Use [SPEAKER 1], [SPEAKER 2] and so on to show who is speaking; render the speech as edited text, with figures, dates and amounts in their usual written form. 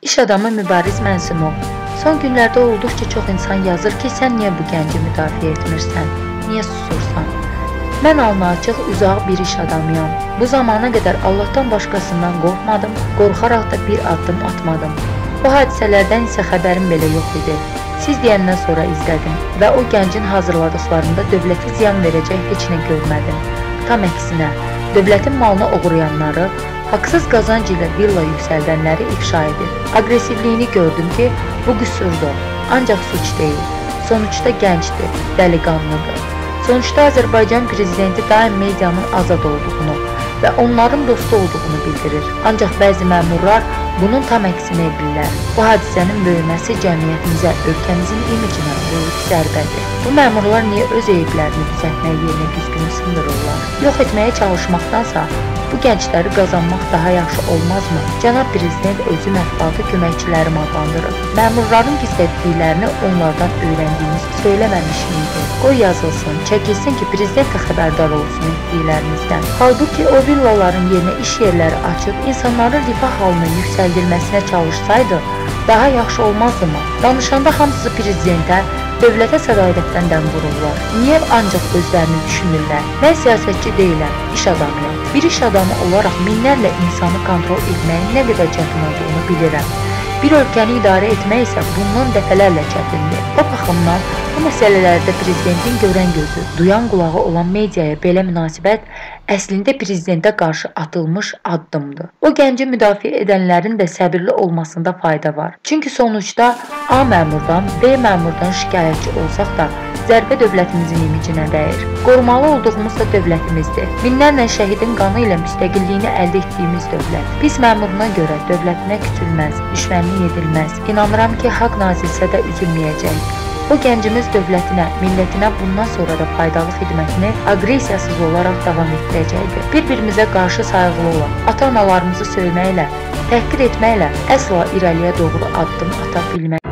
[SPEAKER 1] İş adamı Mübariz Mənsimov. Son günlərdə olduqca çox insan yazır ki, sən niyə bu gənci müdafiə etmirsən? Niyə susursan? Mən alnıaçıq, uzaq bir iş adamıyam. Bu zamana qədər Allahdan başqasından qorxmadım, qorxaraq da bir addım atmadım. Bu hadisələrdən isə xəbərim belə yox idi. Siz deyəndən sonra izlədim və o gəncin hazırladıqlarında dövlətə ziyan verəcək heç nə görmədim. Tam əksinə, dövlətin malını oğurlayanları, haqsız qazanc ilə villa yüksəldənləri ifşa edir. Aqressivliyini gördüm ki, bu qüsurdur, ancaq suç deyil. Sonuçda gəncdir, dəliqanlıdır. Sonuçta Azərbaycan prezidenti daim medianın azad olduğunu və onların dostu olduğunu bildirir. Ancaq bəzi məmurlar bunun tam əksini edirlər. Bu hadisənin böyüməsi cəmiyyətimizə, ölkəmizin imicinə böyük zərbədir. Bu məmurlar niyə öz eyiblərini düzəltmək yerinə güzgünü sındırırlar? Yox etməyə çalışmaqdansa, bu gəncləri qazanmaq daha yaxşı olmazmı? Cənab Prezident özü mətbuatı köməkçilərim adlandırır. Məmurların gizlətdiklərini onlardan öyrəndiyimiz söyləməmiş miydi? Qoy yazılsın, çəkilsin ki, Prezident də xəbərdar olsun etdiklərimizdən. Halbuki o villaların yerinə iş yerləri açıb, insanların rifah halının yüksəldilməsinə çalışsaydı, daha yaxşı olmazdı mı? Danışanda hamısı Prezidentə, dövlətə sədaqətdən dəm vururlar. Niyə ancaq özlərini düşünürlər? Mən siyasətçi deyiləm, iş adamıyam. Bir iş adamı olaraq minlərlə insanı kontrol etməyin nə qədər çətin olduğunu bilirəm. Bir ölkəni idarə etmək isə bundan dəfələrlə çətindir. O baxımdan bu məsələlərdə Prezidentin görən gözü, duyan qulağı olan mediaya belə münasibət əslində Prezidentə qarşı atılmış addımdır. O gənci müdafiə edənlərin də səbirli olmasında fayda var. Çünki sonuçda A məmurdan, B məmurdan şikayətçi olsaq da zərbə dövlətimizin imicinə dəyir. Qorumalı olduğumuz da dövlətimizdir. Minlərlə şəhidin qanı ilə müstəqilliyini əldə etdiyimiz dövlət. Pis məmuruna görə dövlətinə küçülməz, düşmənlik edilməz. İnanıram ki, haqq nazilsə də üzülməyəcək. O gəncimiz dövlətinə, millətinə bundan sonra da faydalı xidmətini aqressiyasız olaraq davam etdirəcəkdir. Bir-birimizə qarşı sayğılı olaq, ata-analarımızı söyməklə, təhqir etməklə əsla irəliyə doğru addım ata bilmək.